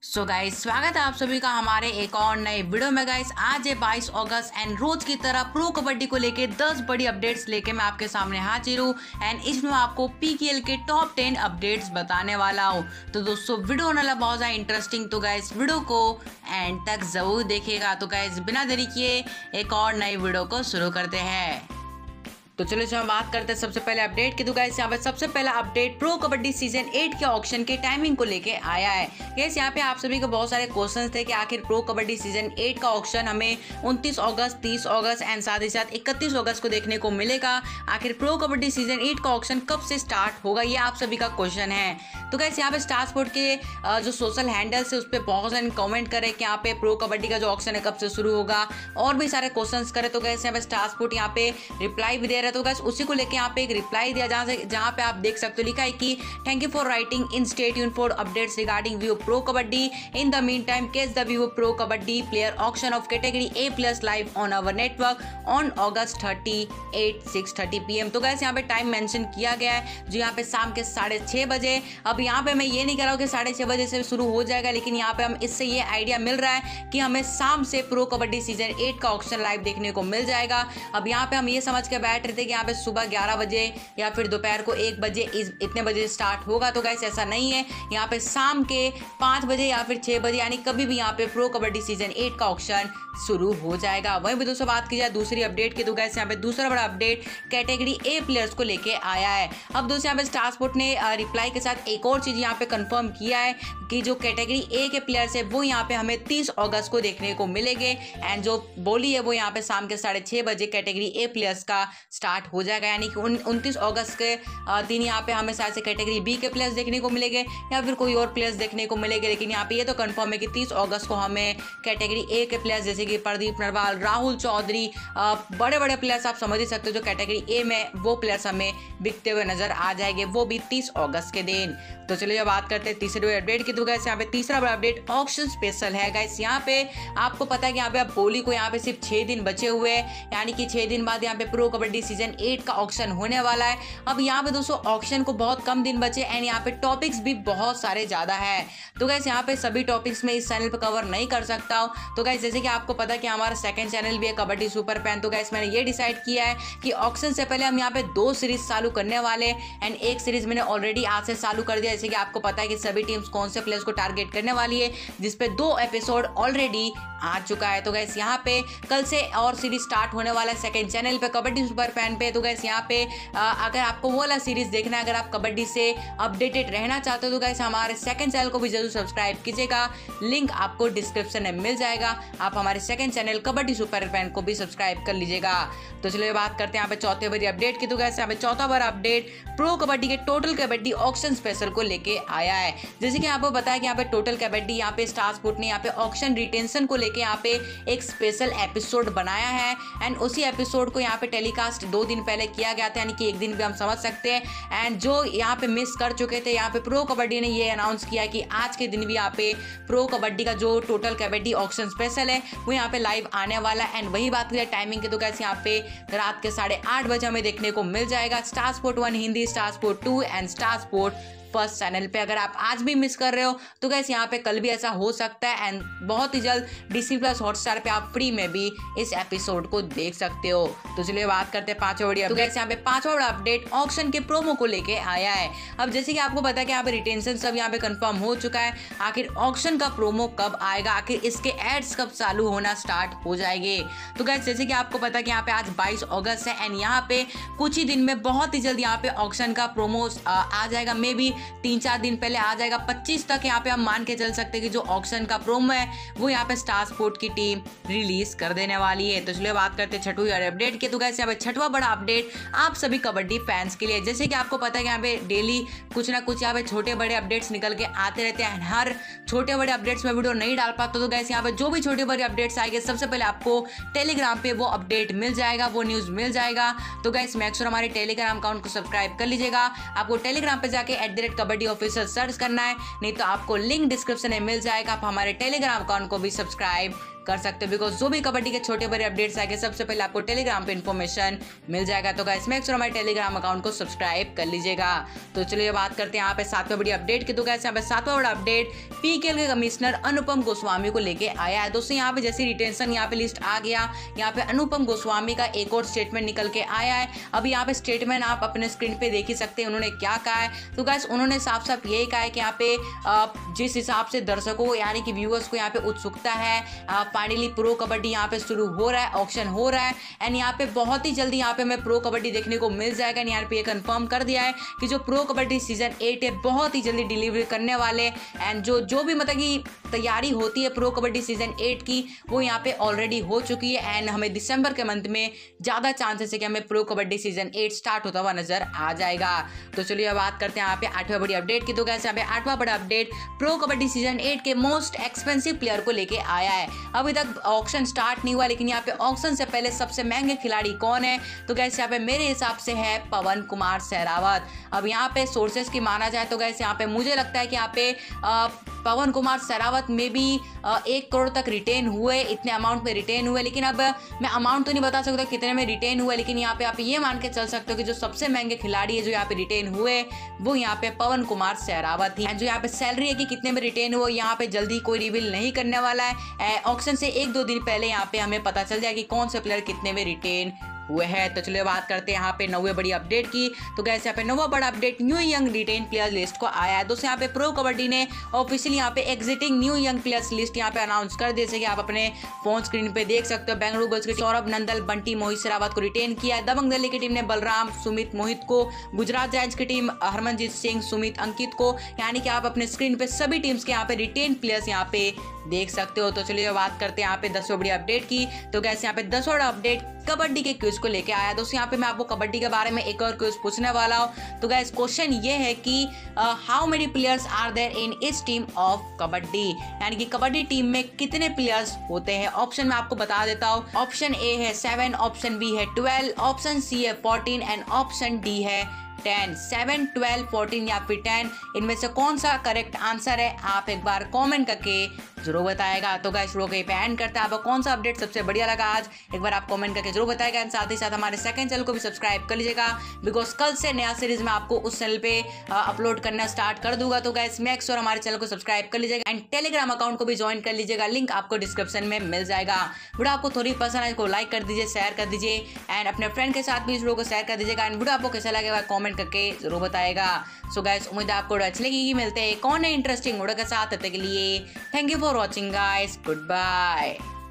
So guys, स्वागत है आप सभी का हमारे एक और नए वीडियो में। गाइस, आज है 22 अगस्त एंड रोज की तरह प्रो कबड्डी को लेके 10 बड़ी अपडेट्स लेके मैं आपके सामने हाजिर हूँ एंड इसमें आपको पीकेएल के टॉप 10 अपडेट्स बताने वाला हूँ। तो दोस्तों, वीडियो होने वाला बहुत ज़्यादा इंटरेस्टिंग, तो गाइस वीडियो को एंड तक जरूर देखिएगा। तो गाइस, बिना देरी किए एक और नई वीडियो को शुरू करते हैं। तो चलो हम बात करते हैं सबसे पहले अपडेट की। तो गाइस, यहाँ पे सबसे पहला अपडेट प्रो कबड्डी सीजन 8 के ऑक्शन के टाइमिंग को लेके आया है। गाइस, यहाँ पे आप सभी को बहुत सारे क्वेश्चंस थे कि आखिर प्रो कबड्डी सीजन 8 का ऑक्शन हमें 29 अगस्त, 30 अगस्त एंड साथ ही साथ 31 अगस्त को देखने को मिलेगा। आखिर प्रो कबड्डी सीजन 8 का ऑक्शन कब से स्टार्ट होगा, ये आप सभी का क्वेश्चन है। तो गाइस, यहाँ पे स्टार स्पोर्ट के जो सोशल हैंडल्स है उस पर बहुत सारे कॉमेंट करें कि यहाँ पे प्रो कबड्डी का जो ऑक्शन है कब से शुरू होगा, और भी सारे क्वेश्चन करे। तो गाइस, यहाँ पे स्टार स्पोर्ट यहाँ पे रिप्लाई भी दे रहा है। तो गाइस, उसी को लेके यहाँ पे एक रिप्लाई दिया जहाँ पे आप देख सकते हो, लिखा है कि thank you for writing in, stay tuned for updates regarding Vivo Pro Kabaddi. In the mean time, catch the Vivo Pro Kabaddi player auction of category A+ live on our network on August 30 at 6:30 PM। तो guys, यहाँ पे time mention किया गया है जो यहाँ पे शाम के 6:30 बजे। अब यहाँ पे मैं ये नहीं कह रहा हूँ कि 6:30 बजे से शुरू हो जाएगा, लेकिन यहाँ पे हम इससे ये आइडिया मिल रहा है कि हमें शाम से प्रो कबड्डी सीजन 8 का ऑक्शन लाइव देखने को मिल जाएगा। अब यहाँ पे हम ये समझ के बैठ रहे थे कि यहाँ पे सुबह 11 बजे या फिर दोपहर को 1 बजे इतने बजे स्टार्ट होगा। तो गाइस, ऐसा नहीं है, यहाँ पे शाम के 5 बजे या फिर 6 बजे यानी कभी भी यहाँ पे प्रो कबड्डी सीजन 8 का ऑक्शन शुरू हो जाएगा। वहीं भी दोस्तों बात की जाए दूसरी अपडेट की, तो गाइस, यहाँ पे दूसरा बड़ा अपडेट कैटेगरी A प्लेयर्स को लेके आया है। अब दोस्तों, यहाँ पे स्टार स्पोर्ट ने रिप्लाई के साथ एक और चीज यहाँ पे कंफर्म किया है कि जो कैटेगरी A के प्लेयर्स है वो यहाँ पे हमें 30 अगस्त को देखने को मिलेंगे एंड जो बोली है वो यहाँ पे शाम के 6:30 बजे कैटेगरी A प्लेयर्स का स्टार्ट हो जाएगा। यानी कि 29 अगस्त के दिन यहाँ पे हमें शायद से कैटेगरी B के प्लेयर्स देखने को मिलेंगे या फिर कोई और प्लेयर्स देखने को मिलेंगे, लेकिन यहाँ पे ये तो कंफर्म है कि 30 अगस्त को हमें कैटेगरी A के प्लेयर्स जैसे कि प्रदीप नरवाल, राहुल चौधरी, बड़े बड़े प्लेयर्स आप समझ ही सकते हो जो कैटेगरी A में वो प्लेयर्स हमें बिकते हुए नजर आ जाएंगे, वो भी 30 अगस्त के दिन। तो चलिए अब बात करते हैं तीसरे अपडेट की। तो गाइस, यहाँ पे तीसरा बड़ा अपडेट ऑक्शन स्पेशल है। गाइस, यहाँ पे आपको पता है कि यहाँ पे अब बोली को यहाँ पे सिर्फ 6 दिन बचे हुए हैं, यानी कि 6 दिन बाद यहाँ पे प्रो कबड्डी सीजन 8 का ऑक्शन होने वाला है। अब यहाँ पे दोस्तों ऑक्शन को बहुत कम दिन बचे एंड यहाँ पे टॉपिक्स भी बहुत सारे ज्यादा है। तो गाइस, यहाँ पे सभी टॉपिक्स में इस चैनल पे कवर नहीं कर सकता हूँ। तो गाइस, जैसे कि आपको पता है कि हमारा सेकंड चैनल भी है कबड्डी सुपर फैन। तो गाइस, मैंने ये डिसाइड किया है कि ऑक्शन से पहले हम यहाँ पे 2 सीरीज चालू करने वाले एंड एक सीरीज मैंने ऑलरेडी आज से चालू कर दिया। जैसे कि आपको पता है कि सभी टीम्स कौन से प्लेयर्स को टारगेट करने वाली है, जिसपे 2 एपिसोड ऑलरेडी आ चुका है। तो गाइस, यहाँ पे कल से और सीरीज स्टार्ट होने वाला है सेकंड चैनल पे कबड्डी सुपर फैन पे। तो गाइस, यहाँ पे अगर आपको वो वाला सीरीज देखना है, अगर आप कबड्डी से अपडेटेड रहना चाहते हो तो गाइस हमारे सेकंड चैनल को भी जरूर सब्सक्राइब कीजिएगा, लिंक आपको डिस्क्रिप्शन में मिल जाएगा। आप हमारे second channel Kabaddi super fan को भी सब्सक्राइब कर लीजिएगा। तो चलिए बात करते हैं यहाँ पे चौथे बड़ी अपडेट की। तो गाइस, यहाँ पे चौथा बड़ा अपडेट प्रो कबड्डी के टोटल कबड्डी ऑक्शन स्पेशल को लेके आया है। जैसे कि आपको बताया कि यहाँ पे टोटल कबड्डी यहाँ पे स्टार स्पोर्ट ने यहाँ पे ऑक्शन रिटेंशन को लेके यहाँ पे एक स्पेशल एपिसोड बनाया है एंड उसी एपिसोड को यहाँ पे टेलीकास्ट 2 दिन पहले किया गया था, यानी कि एक दिन भी हम समझ सकते हैं। एंड जो यहाँ पे मिस कर चुके थे, यहाँ पे प्रो कबड्डी ने ये अनाउंस किया कि आज के दिन भी यहाँ पे प्रो कबड्डी का जो टोटल कबड्डी ऑक्शन स्पेशल है वो यहाँ पे लाइव आने वाला है। एंड वही बात करें टाइमिंग की, तो गाइस, यहाँ पे रात के 8:30 बजे हमें देखने को मिल जाएगा Star Sport 1 Hindi, Star Sport 2 and Star Sport first channel पे। अगर आप आज भी मिस कर रहे हो तो गाइस, यहाँ पे कल भी ऐसा हो सकता है एंड बहुत ही जल्द DC+ हॉटस्टार पे आप फ्री में भी इस एपिसोड को देख सकते हो। तो चलिए बात करते हैं पांचवा बड़ी अपडेट। तो यहाँ पे पांचवा बड़ा अपडेट ऑक्शन के प्रोमो को लेके आया है। अब जैसे कि आपको पता है कि यहाँ पे रिटेंशन सब यहाँ पे कंफर्म हो चुका है। आखिर ऑक्शन का प्रोमो कब आएगा, आखिर इसके एड्स कब चालू होना स्टार्ट हो जाएंगे। तो गाइस, जैसे कि आपको पता है कि यहाँ पे आज 22 अगस्त है एंड यहाँ पे कुछ ही दिन में बहुत ही जल्द यहाँ पे ऑक्शन का प्रोमो आ जाएगा। मे बी 3-4 दिन पहले आ जाएगा। 25 तक यहाँ पे हम मान के चल सकते हैं कि जो ऑक्शन का प्रोमो है वो यहाँ पे स्टार स्पोर्ट की टीम रिलीज कर देने वाली है। तो चलिए बात करते हैं छठवीं अपडेट की। तो गाइस, यहाँ पे छठवां बड़ा अपडेट आप सभी कबड्डी फैंस के लिए। जैसे कि आपको पता है कि यहाँ पे डेली कुछ ना कुछ यहाँ पे छोटे बड़े अपडेट्स निकल के आते रहते हैं। हर छोटे बड़े अपडेट्स में वीडियो नहीं डाल पाता, तो गाइस, यहाँ पे जो भी छोटे बड़े अपडेट्स आएंगे सबसे पहले आपको टेलीग्राम पे वो अपडेट मिल जाएगा, वो न्यूज मिल जाएगा। तो गाइस, मेक श्योर हमारे टेलीग्राम अकाउंट को सब्सक्राइब कर लीजिएगा। आपको टेलीग्राम पे जाके @कबड्डी ऑफिशियल सर्च करना है, नहीं तो आपको लिंक डिस्क्रिप्शन में मिल जाएगा। आप हमारे टेलीग्राम अकाउंट को भी सब्सक्राइब कर सकते हो, बिकॉज जो भी कबड्डी के छोटे बड़े अपडेट्स आएंगे सबसे पहले आपको टेलीग्राम पे इन्फॉर्मेशन मिल जाएगा। तो गाइस मेक श्योर हमारे टेलीग्राम अकाउंट को सब्सक्राइब कर लीजिएगा। तो चलिए बात करते हैं यहाँ पे 7वां बड़ी अपडेट की। तो गाइस यहाँ पे 7वां बड़ा अपडेट पीकेएल के कमिश्नर अनुपम गोस्वामी को लेके आया है। दोस्तों यहाँ पे जैसे रिटेंशन यहाँ पे लिस्ट आ गया, यहाँ पे अनुपम गोस्वामी का एक और स्टेटमेंट निकल के आया है। अभी यहाँ पे स्टेटमेंट आप अपने स्क्रीन पे देख ही सकते हैं उन्होंने क्या कहा है। तो गाइस उन्होंने साफ साफ यही कहा है कि यहाँ पे जिस हिसाब से दर्शकों यानी कि व्यूअर्स को यहाँ पे उत्सुकता है, फाइनली प्रो कबड्डी यहाँ पे शुरू हो रहा है, ऑक्शन हो रहा है एंड यहाँ पे बहुत ही जल्दी यहाँ पे हमें प्रो कबड्डी देखने को मिल जाएगा। यहाँ पे ये कंफर्म कर दिया है कि जो प्रो कबड्डी सीजन 8 है बहुत ही जल्दी डिलीवरी करने वाले एंड जो भी मतलब कि तैयारी होती है प्रो कबड्डी सीजन 8 की वो यहाँ पे ऑलरेडी हो चुकी है एंड हमें दिसंबर के मंथ में ज़्यादा चांसेस है कि हमें प्रो कबड्डी सीजन 8 स्टार्ट होता हुआ नजर आ जाएगा। तो चलिए बात करते हैं यहाँ पे 8वां बड़ी अपडेट की। तो कैसे यहाँ पे 8वां बड़ा अपडेट प्रो कबड्डी सीजन 8 के मोस्ट एक्सपेंसिव प्लेयर को लेके आया है। अभी तक ऑक्शन स्टार्ट नहीं हुआ लेकिन यहाँ पे ऑक्शन से पहले सबसे महंगे खिलाड़ी कौन है? तो कैसे यहाँ पे मेरे हिसाब से है पवन कुमार सहरावत। अब यहाँ पे सोर्सेस की माना जाए तो कैसे यहाँ पे मुझे लगता है कि यहाँ पे पवन कुमार सहरावत में भी 1 करोड़ तक रिटेन हुए, इतने अमाउंट में रिटेन हुए। लेकिन अब मैं अमाउंट तो नहीं बता सकता कितने में रिटेन हुए, लेकिन यहाँ पे आप ये मान के चल सकते हो कि जो सबसे महंगे खिलाड़ी है जो यहाँ पे रिटेन हुए वो यहाँ पे पवन कुमार सहरावत ही। जो यहाँ पे सैलरी है कि कितने में रिटेन हुआ यहाँ पे जल्दी कोई रिवील नहीं करने वाला है। ऑक्शन से 1-2 दिन पहले यहाँ पे हमें पता चल जाएगा कि कौन से प्लेयर कितने में रिटेन हुए हैं। तो चलिए बात करते हैं यहाँ पे 9वें बड़ी अपडेट की। तो गैस यहाँ पे 9वां बड़ा update new young retain player list को आया है। दोस्तों यहाँ पे प्रो कबड्डी ने ऑफिशियली यहाँ पे existing new young players list यहाँ पे अनाउंस कर दी, जैसे कि आप अपने फोन स्क्रीन पे देख सकते हो। बेंगलुरु गर्ल्स के सौरभ नंदल, बंटी मोहित सहरावत को रिटेन किया है। दबंग दिल्ली की टीम ने बलराम, सुमित, मोहित को, गुजरात जायंट्स की टीम हरमनजीत सिंह, सुमित, अंकित को, यानी कि आप अपने स्क्रीन पे सभी टीम्स के यहाँ पे रिटेन प्लेयर्स यहाँ पे देख सकते हो। तो चलिए बात करते हैं यहाँ पे 10वां बड़ी अपडेट की। तो कैसे यहाँ पे 10वां अपडेट कबड्डी के क्विज को लेके आया। दोस्तों यहाँ पे मैं आपको कबड्डी के बारे में एक और क्विज पूछने वाला हूँ। तो गाइस क्वेश्चन ये है कि how many players are there in each team of kabaddi, यानी कि कबड्डी टीम में कितने प्लेयर्स होते हैं। ऑप्शन मैं आपको बता देता हूँ। ऑप्शन ए है 7, ऑप्शन बी है 12, ऑप्शन सी है 14 एंड ऑप्शन डी है 10। 7, 12, 14 या फिर 10 इनमें से कौन सा करेक्ट आंसर है आप एक बार कमेंट करके जरूर बताएगा। तो गाइस वीडियो को एंड करते हैं। आपको कौन सा अपडेट सबसे बढ़िया लगा आज एक बार आप कमेंट करके जरूर बताएगा एंड साथ ही साथ हमारे सेकंड चैनल को भी सब्सक्राइब कर लीजिएगा, बिकॉज कल से नया सीरीज में आपको उस चैनल पे अपलोड करना स्टार्ट कर दूंगा। तो गाइस मेक श्योर हमारे चैनल को सब्सक्राइब कर लीजिएगा एंड टेलीग्राम अकाउंट को भी ज्वाइन कर लीजिएगा, लिंक आपको डिस्क्रिप्शन में मिल जाएगा। वीडियो आपको थोड़ी पसंद है इसको लाइक कर दीजिए, शेयर कर दीजिए एंड अपने फ्रेंड के साथ भी इस वीडियो को शेयर कर दीजिएगा एंड वीडियो आपको कैसा लगेगा कमेंट करके जरूर बताएगा। सो गाइस उम्मीद है आपको अच्छी लगेगी। मिलते हैं कौन है इंटरेस्टिंग वीडियो के साथ, तब तक के लिए thank you for watching guys, good bye.